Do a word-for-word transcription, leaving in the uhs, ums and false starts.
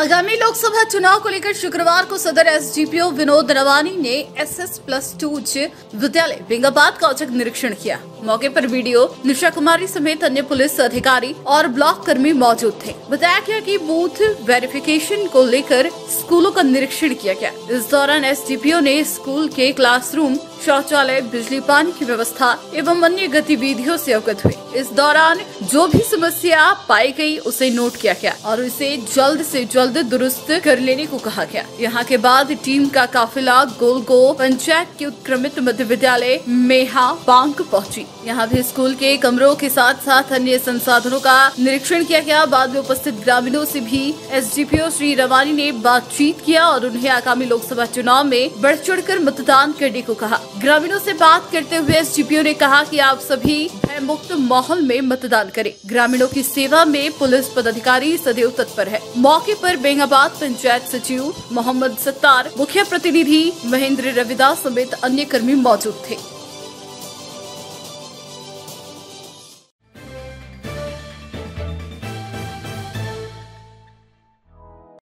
आगामी लोकसभा चुनाव को लेकर शुक्रवार को सदर एसडीपीओ विनोद रवानी ने एसएस प्लस टू विद्यालय बेंगाबाद का औचक निरीक्षण किया। मौके पर वीडियो निशा कुमारी समेत अन्य पुलिस अधिकारी और ब्लॉक कर्मी मौजूद थे। बताया गया कि बूथ वेरिफिकेशन को लेकर स्कूलों का निरीक्षण किया गया। इस दौरान एसडीपीओ ने स्कूल के क्लासरूम, शौचालय, बिजली पानी की व्यवस्था एवं अन्य गतिविधियों से अवगत हुए। इस दौरान जो भी समस्या पाई गई उसे नोट किया गया और उसे जल्द से जल्द दुरुस्त कर लेने को कहा गया। यहाँ के बाद टीम का काफिला गोलगो पंचायत के उत्क्रमित मध्य विद्यालय मेहा बांक पहुंची। यहाँ भी स्कूल के कमरों के साथ साथ अन्य संसाधनों का निरीक्षण किया गया। बाद में उपस्थित ग्रामीणों से भी एसडीपीओ श्री रवानी ने बातचीत किया और उन्हें आगामी लोकसभा चुनाव में बढ़ चढ़कर मतदान करने को कहा। ग्रामीणों से बात करते हुए एसडीपीओ ने कहा कि आप सभी भय मुक्त माहौल में मतदान करें। ग्रामीणों की सेवा में पुलिस पदाधिकारी सदैव तत्पर है। मौके पर बेंगाबाद पंचायत सचिव मोहम्मद सत्तार, मुख्य प्रतिनिधि महेंद्र रविदास समेत अन्य कर्मी मौजूद थे।